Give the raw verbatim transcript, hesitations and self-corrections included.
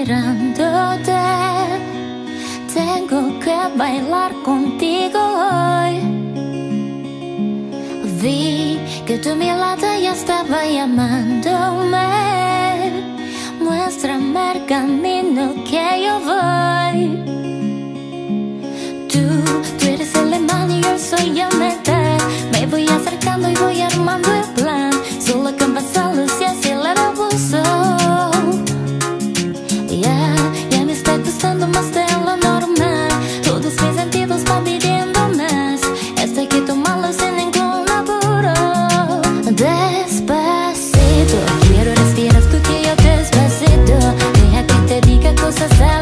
mirándote. Tengo que bailar contigo hoy. Vi que tu mirada ya estaba llamándome. Muéstrame el camino que yo voy. Tú, tú eres el imán y yo soy el metal. Me voy acercando y voy armando el plan. Solo con vasalos y así le abuso. Ya, ya me está gustando más de lo normal. Todos mis sentidos van pidiendo más. Esto hay que tomarlo sin ningún apuro. Despacito, quiero respirar tu que yo despacito. Deja que te diga cosas al